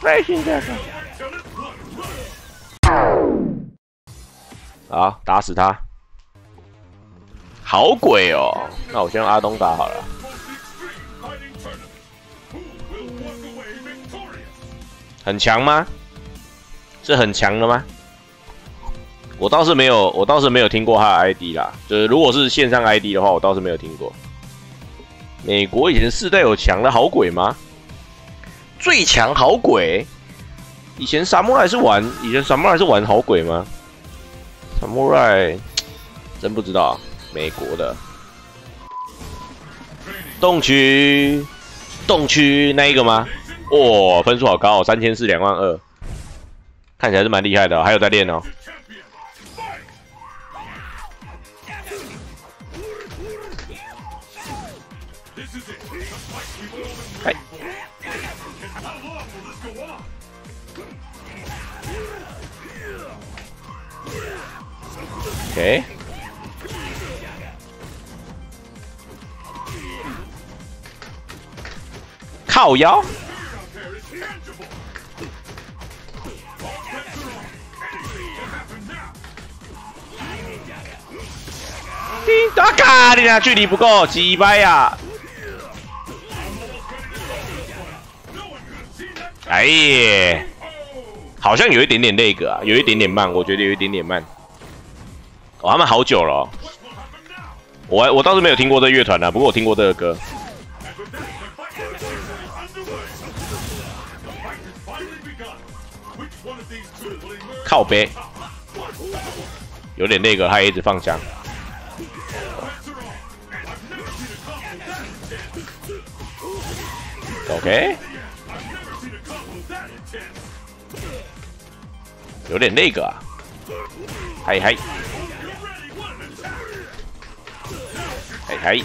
背心这个。好，打死他。好鬼哦！那我先用阿东打好了。很强吗？是很强的吗？我倒是没有听过他的 ID 啦。就是如果是线上 ID 的话，我倒是没有听过。美国以前世代有强的好鬼吗？最强好鬼？以前 Samurai 是玩好鬼吗 ？Samurai 真不知道。美国的洞区那一个吗？哇，分数好高哦，3400,200，看起来是蛮厉害的哦，还有在练哦。嗨 ，OK。靠腰，叮当嘎！你俩距离不够，几掰呀！哎耶，好像有一点点那个啊，有一点点慢，我觉得有一点点慢。哦，他们好久了哦，我倒是没有听过这乐团啊，不过我听过这个歌。靠背，有点那个，他也一直放枪。OK， 有点那个啊，嗨嗨，嗨嗨，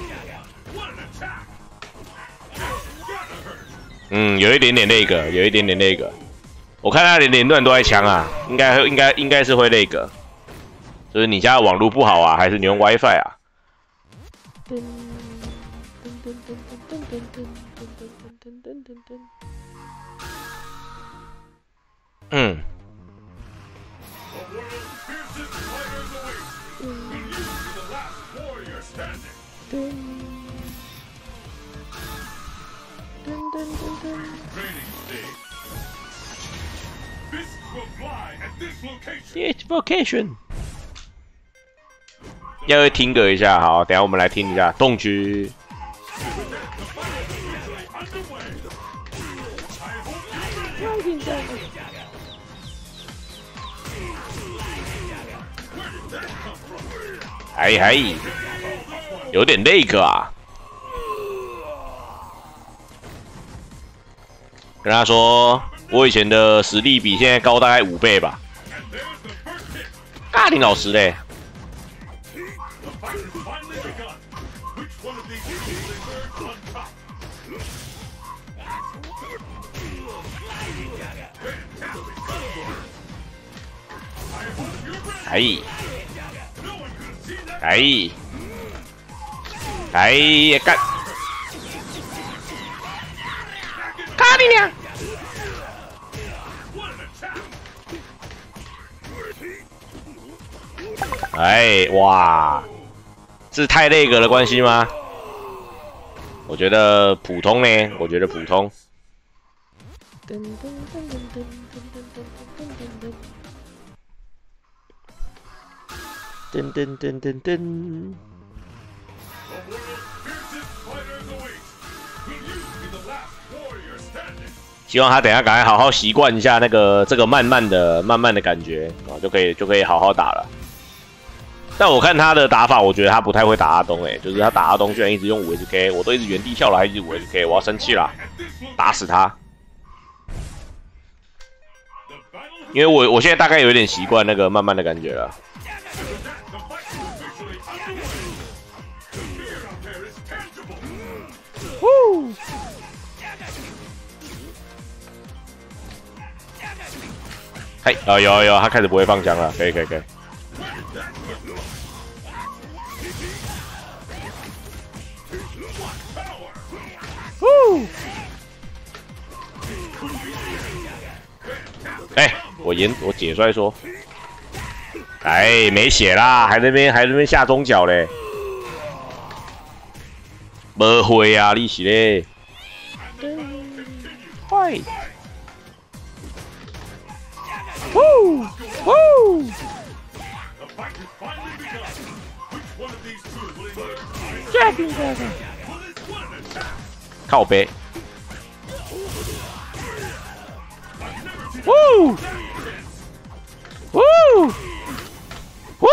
有一点点那个，有一点点那个。我看他连段都在枪啊，应该是会那个，就是你家的网络不好啊，还是你用 WiFi 啊？This vocation 要听个一下，好，等一下我们来听一下洞区。嗨嗨，有点那个啊。跟他说，我以前的实力比现在高大概5倍吧。嘎林老师嘞，哎，干！嘎你娘！哎，哇，是太那个的关系吗？我觉得普通呢，我觉得普通。噔噔噔噔噔。希望他等一下赶快好好习惯一下那个这个慢慢的感觉啊，就可以好好打了。但我看他的打法，我觉得他不太会打阿东就是他打阿东居然一直用5SK， 我都一直原地跳了，还一直5SK， 我要生气了，打死他！因为我现在大概有点习惯那个慢慢的感觉了。嘿，哦有，他开始不会放枪了，可以。 哎，我解摔说，哎，没血啦，还在那边下中脚嘞，没会啊，你是嘞？快！呼呼！靠背。呜呜呜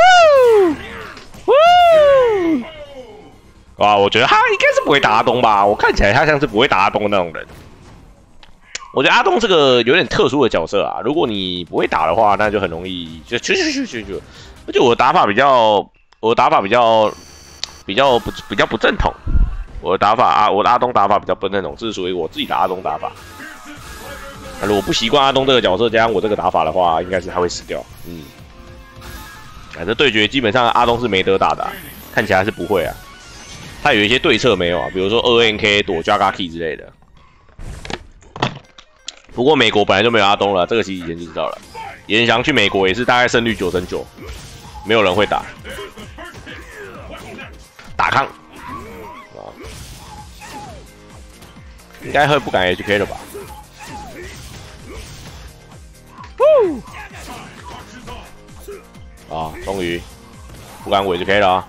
呜！哇，我觉得他应该是不会打阿东吧？我看起来他像是不会打阿东的那种人。我觉得阿东这个有点特殊的角色啊，如果你不会打的话，那就很容易就。而且我的打法比较不正统。我的阿东打法比较不正统，这是属于我自己的阿东打法。那如果不习惯阿东这个角色，加上我这个打法的话，应该是他会死掉。这对决基本上阿东是没得打的、啊，看起来是不会啊。他有一些对策没有啊，比如说2NK 躲 Jagaki 之类的。不过美国本来就没有阿东了，这个其实以前就知道了。严翔去美国也是大概胜率9%9%，没有人会打。打康啊，应该会不敢 HK 了吧？啊，终于不敢尾就可以了啊！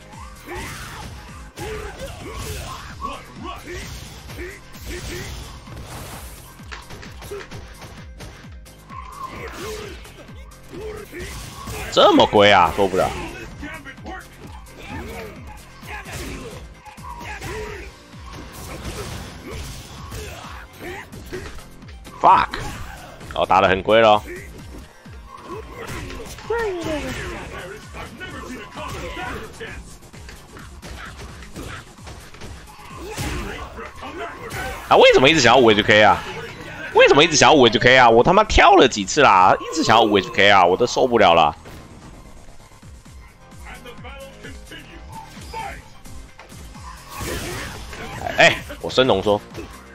这么贵啊，受不了！ fuck， 哦，打得很贵咯。啊，为什么一直想要5HK 啊？为什么一直想要5HK 啊？我他妈挑了几次啦，一直想要5HK 啊，我都受不了了。哎，我生龙说。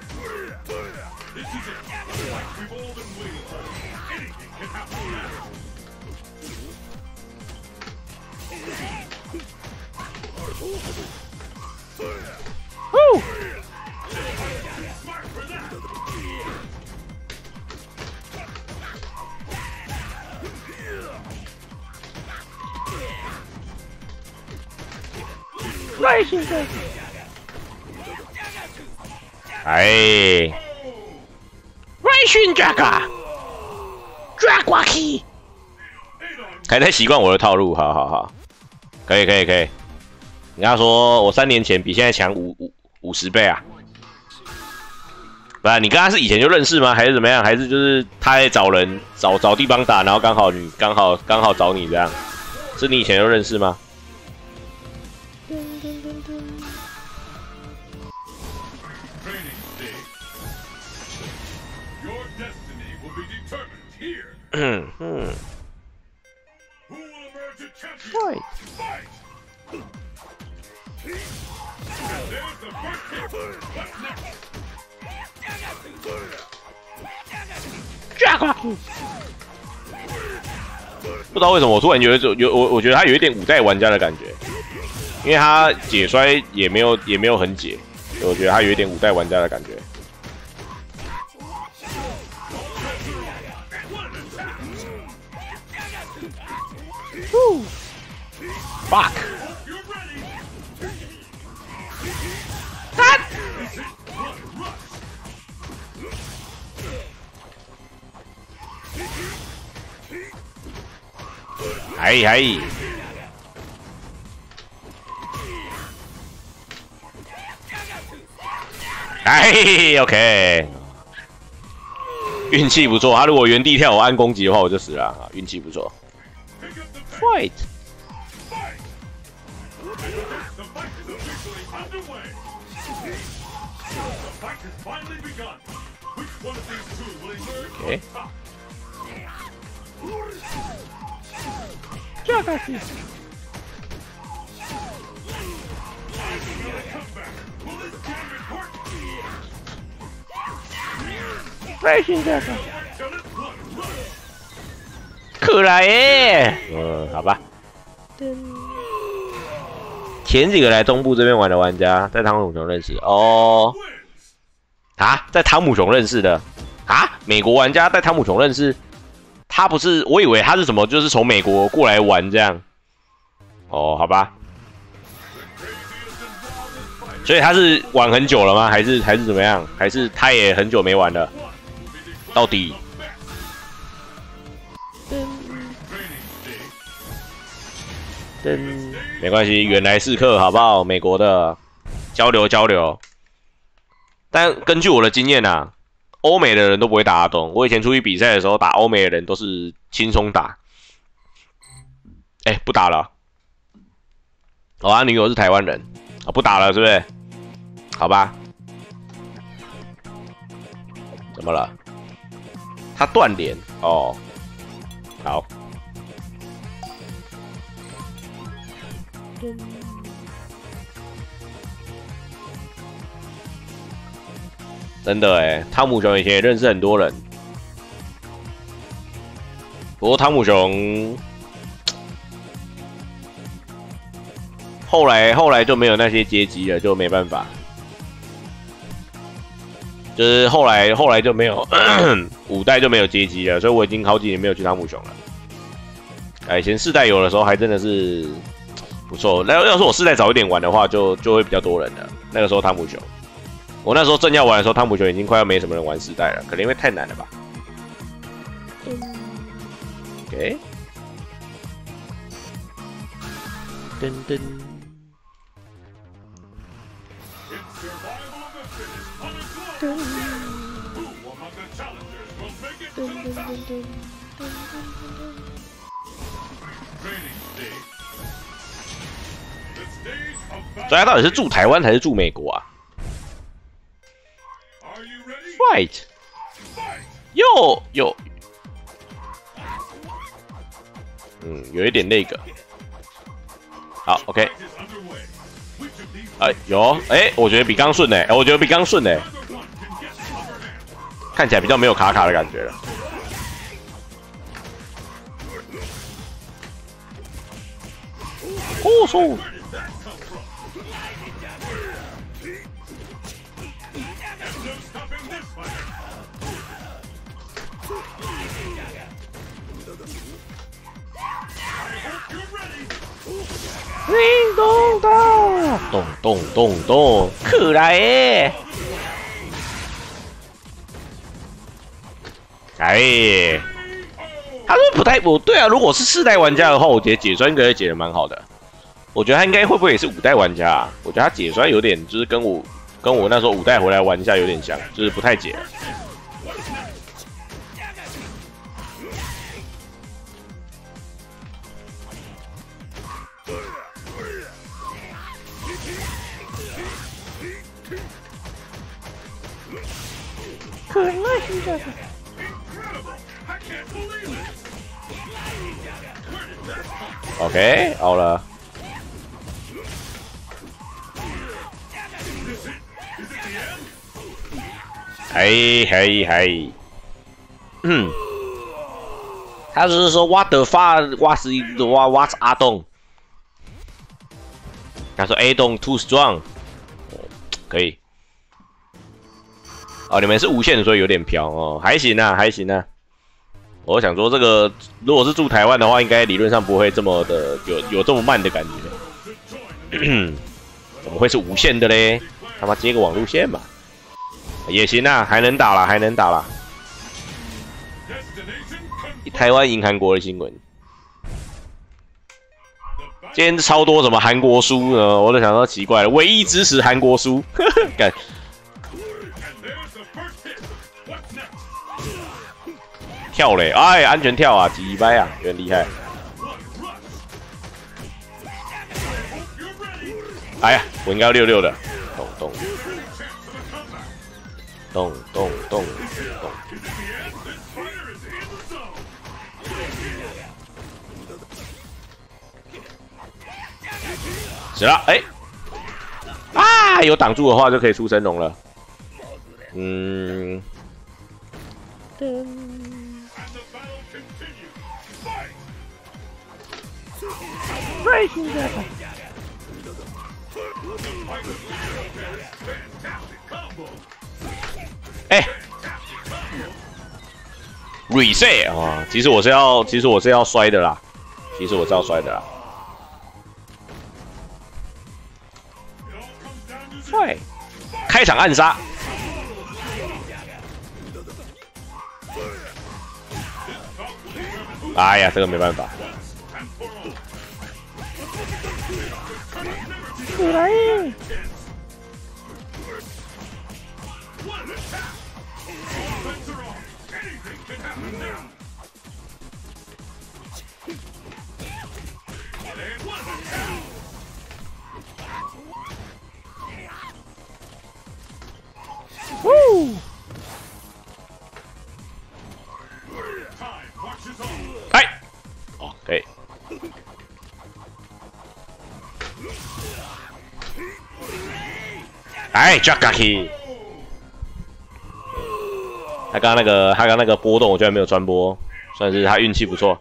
哎，瑞迅这个 ，Dragwaki， 还在习惯我的套路，好好好，可以。你要说我3年前比现在强50倍啊？不然你跟他是以前就认识吗？还是怎么样？还是就是他在找人找地方打，然后刚好找你这样？是你以前就认识吗？ Fight. Jagwaki. 不知道为什么，我突然觉得我觉得他有一点5代玩家的感觉，因为他解摔也没有很解，我觉得他有一点5代玩家的感觉。 Fuck！ 哎 ，OK， 运气不错。他如果原地跳我按攻击的话，我就死了啊！运气不错。Fight！ OK。Jagwaki。瑞迅这个。 克莱耶，好吧。前几个来东部这边玩的玩家，在汤姆熊认识哦。啊，在汤姆熊认识的啊？美国玩家在汤姆熊认识？他不是，我以为他是什么，就是从美国过来玩这样。哦，好吧。所以他是玩很久了吗？还是怎么样？还是他也很久没玩了？到底？没关系，远来是客，好不好？美国的交流交流。但根据我的经验啊，欧美的人都不会打阿东。我以前出去比赛的时候，打欧美的人都是轻松打。哎，不打了。哦，他女友是台湾人啊，不打了，是不是？好吧。怎么了？他断联哦。好。真的哎，汤姆熊以前也认识很多人，不过汤姆熊后来就没有那些阶级了，就没办法，就是后来就没有5代就没有阶级了，所以我已经好几年没有去汤姆熊了。以前4代有的时候还真的是不错，那要是我4代早一点玩的话，就会比较多人了。那个时候汤姆熊。我那时候正要玩的时候，汤姆熊已经快要没什么人玩4代了，可能因为太难了吧。OK， 噔噔。所以他到底是住台湾还是住美国啊？ Right， 有，有一点那个。好 ，OK。有，我觉得比刚顺看起来比较没有卡卡的感觉了。哦，嗖。叮咚咚，咚咚咚咚，克莱耶！他说不太对啊。如果是4代玩家的话，我觉得解酸应该解得蛮好的。我觉得他应该会不会也是5代玩家啊？我觉得他解酸有点就是跟我那时候5代回来玩一下有点像，就是不太解了。可爱是这个。OK， 好了。嘿，他只是说 What the fuck，What's 阿东？他说 A 栋 too strong， 可以。哦，你们是无限，所以有点飘哦，还行啊。我想说，这个如果是住台湾的话，应该理论上不会这么的有这么慢的感觉。怎么会是无限的嘞？他妈接个网路线嘛，也行啊，还能打啦。台湾赢韩国的新闻，今天超多什么韩国输呢？我就想说奇怪了，唯一支持韩国输，干。跳嘞，安全跳啊，几掰啊，有点厉害。哎呀，我应该要66的，咚。死了，有挡住的话就可以出神龙了。 快醒着吧！ 哎 ，reset 啊！其实我是要摔的啦，帅，开场暗杀。哎呀，这个没办法。 起来！呜！ 哎，哦，可以。哎 ，Jackie， 他刚刚那个波动，我居然没有穿波，算是他运气不错。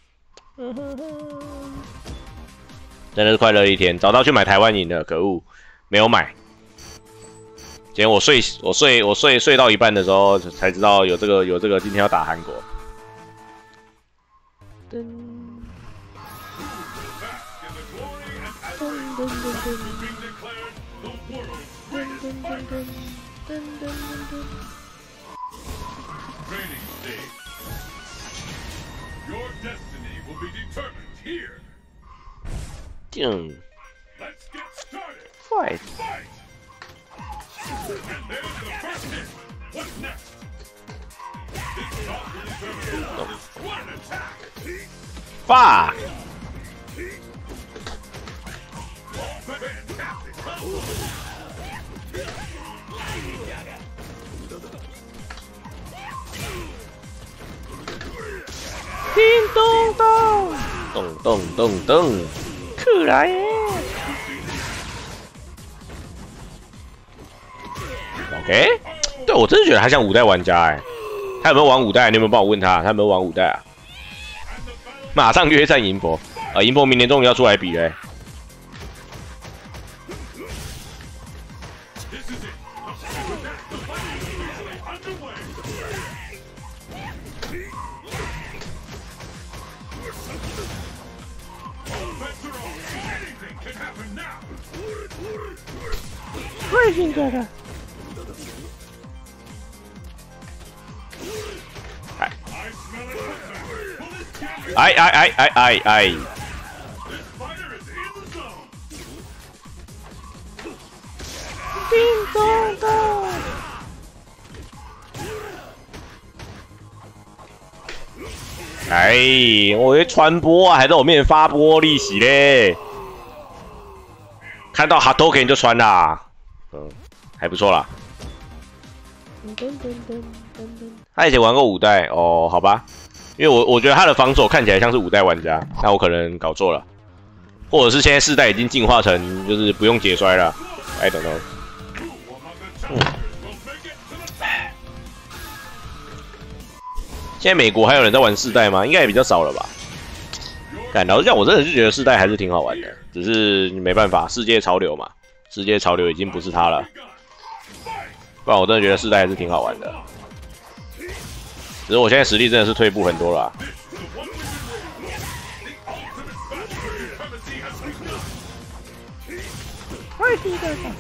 真的是快乐一天，早到去买台湾饮了，可恶，没有买。今天我睡到一半的时候才知道有这个，今天要打韩国。 噔噔噔噔噔。 Training stage. Your destiny will be determined here. Let's get started. Fight. Fight. And there's the first hit. What's next? This shot will determine what an attack. Fuck. Fantastic. 叮咚咚， 咚咚咚咚， 起来耶！ OK， 对我真的觉得他像五代玩家哎，他有没有玩五代？你有没有帮我问他，他有没有玩五代啊？马上约战银博啊！银博明年终于要出来比嘞。 快醒着了！ 哎！ 叮咚咚！ 哎，我以为传播啊，还在我面前发波利息嘞。看到 Hatoken 就穿啦，还不错啦。他以前玩过五代哦，好吧，因为我觉得他的防守看起来像是五代玩家，那我可能搞错了，或者是现在四代已经进化成就是不用解摔了 ，I don't know。现在美国还有人在玩四代吗？应该也比较少了吧。老实讲，我真的是觉得四代还是挺好玩的，只是没办法，世界潮流嘛，世界潮流已经不是它了。不然我真的觉得四代还是挺好玩的，只是我现在实力真的是退步很多了。 快醒着吧！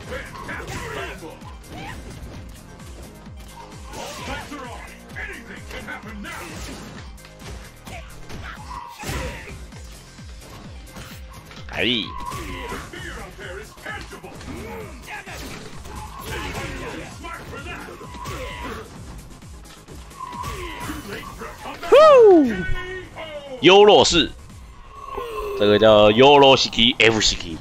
哎，优洛士，这个叫优洛西基 F 西基，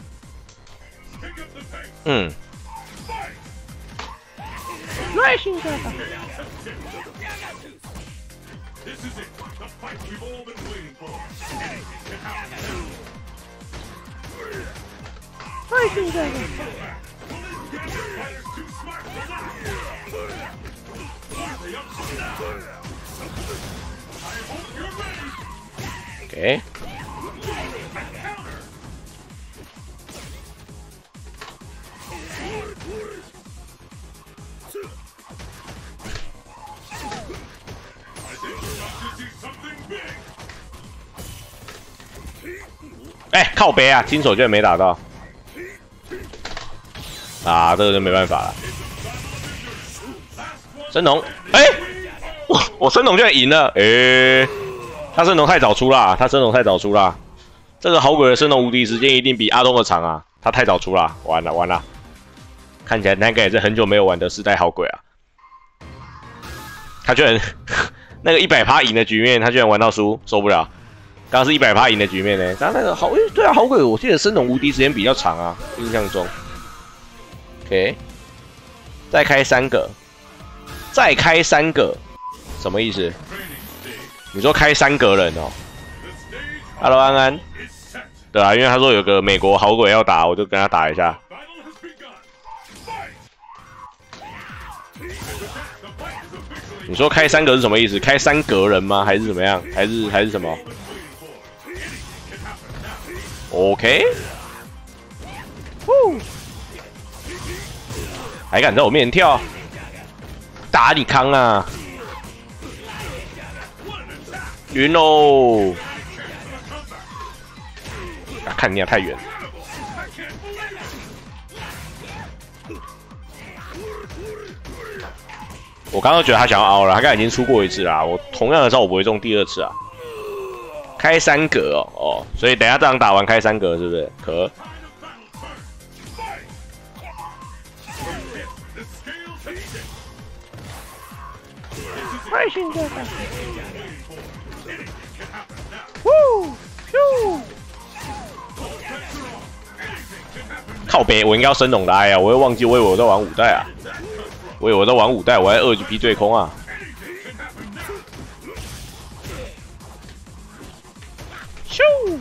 快醒着吧！ 快醒着吧！ OK， 哎，靠北啊！金手居然没打到。啊，这个就没办法了。神农，哎，我神农居然赢了，哎，他神农太早出啦，他神农太早出啦。这个好鬼的神农无敌时间一定比阿东的长啊，他太早出啦，完了完了。看起来那个也是很久没有玩的世代好鬼啊。他居然那个100%赢的局面，他居然玩到输，受不了。刚刚是100%赢的局面呢，刚刚那个好，对啊，好鬼，我记得神农无敌时间比较长啊，印象中。OK， 再开3个，再开3个，什么意思？你说开3个人哦 ？Hello， 安安，对啊，因为他说有个美国好鬼要打，我就跟他打一下。你说开3个是什么意思？开3格人吗？还是怎么样？还是什么 ？OK， 还敢在我面前跳？打你康啊！晕喽！啊，看你俩太远。我刚刚觉得他想要凹了，他刚才已经出过一次啦。我同样的招我不会中第2次啊。开3格哦，所以等一下这场打完开3格是不是？可。 快醒这个！呜咻！ 靠北，我应该要升龙的，哎呀，我会忘记，我以为我在玩5代啊。我以为我在玩5代，我还2GP 对空啊！咻！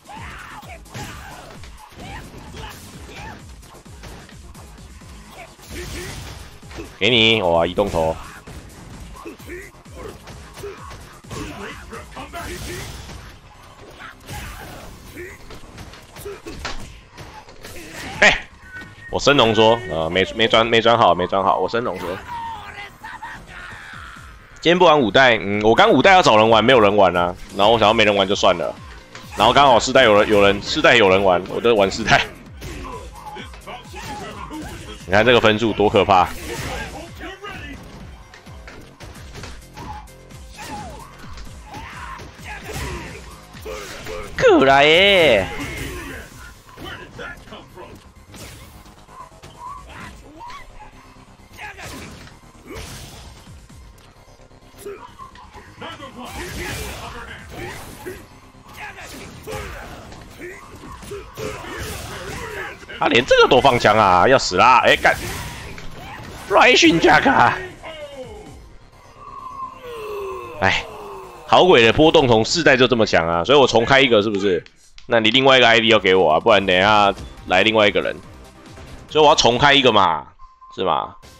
给你，哇，移动头。哎、欸，我升龙说，没转好，我升龙说，今天不玩5代，我刚5代要找人玩，没有人玩啊，然后我想要没人玩就算了，然后刚好4代有人玩，我就玩4代。你看这个分数多可怕！过来耶！他连这个都放枪啊！要死啦！哎，干！来训加卡！哎，好鬼的波动从4代就这么强啊！所以我重开一个是不是？那你另外一个 ID 要给我啊，不然等一下来另外一个人。所以我要重开一个嘛，是吗？